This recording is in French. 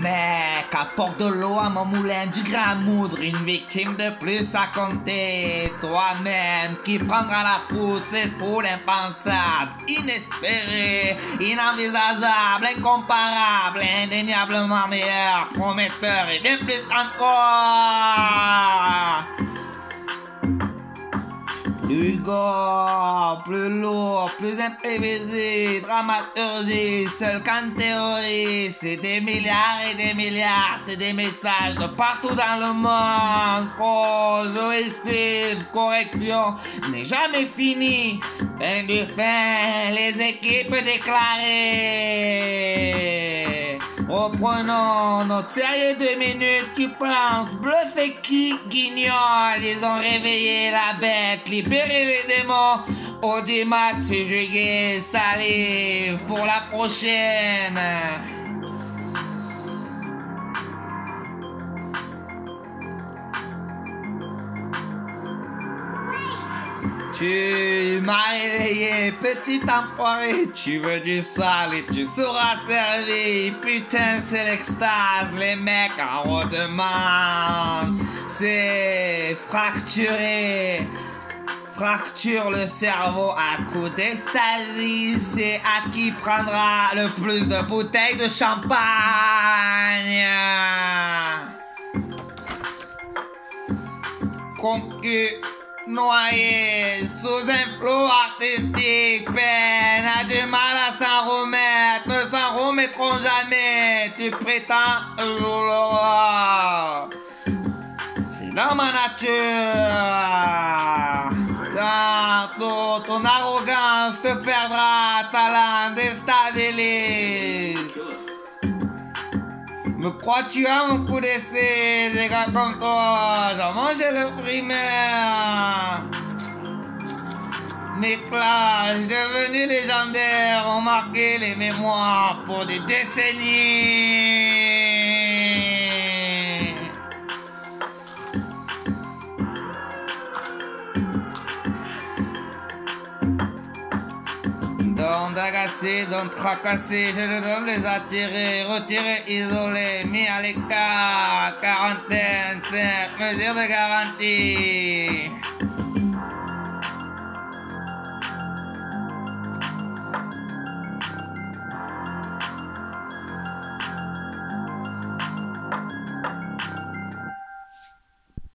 mec apporte de l'eau à mon moulin, du grain à moudre, une victime de plus à compter. Toi-même qui prendras la foudre, c'est pour l'impensable, inespéré, inenvisageable, incomparable, indéniablement meilleur, prometteur et bien plus encore. Plus gore, plus lourd, plus imprévisible, dramaturgie, seul qu'en théorie. C'est des milliards et des milliards, c'est des messages de partout dans le monde. Prose, jouissive, correction, n'est jamais fini. Fin du fin, les équipes déclarées. Reprenons notre série 2 minutes qui pense, bluff et qui guignole. Ils ont réveillé la bête, libéré les démons. Audimat, subjugué, salive pour la prochaine. Tu m'as réveillé, petit enfoiré, tu veux du sale et tu seras servi. Putain, c'est l'extase, les mecs en redemandent. C'est fracturé, fracture le cerveau à coups d'ecstasy. C'est à qui prendra le plus de bouteilles de champagne. Concu noyé sous un flot artistique, peine a du mal à s'en remettre, ne s'en remettront jamais. Tu prétends vouloir, c'est dans ma nature. Tantôt ton arrogance te perdra, talent déstabilise. Me crois-tu à mon coup d'essai, des gars comme toi, j'en mangeais le primaire. Mes plages devenues légendaires ont marqué les mémoires pour des décennies. Don't agacer, don't tracasser, je dois les attirer, retirer, isoler, mis à l'écart, quarantaine, 5 mesures de garantie.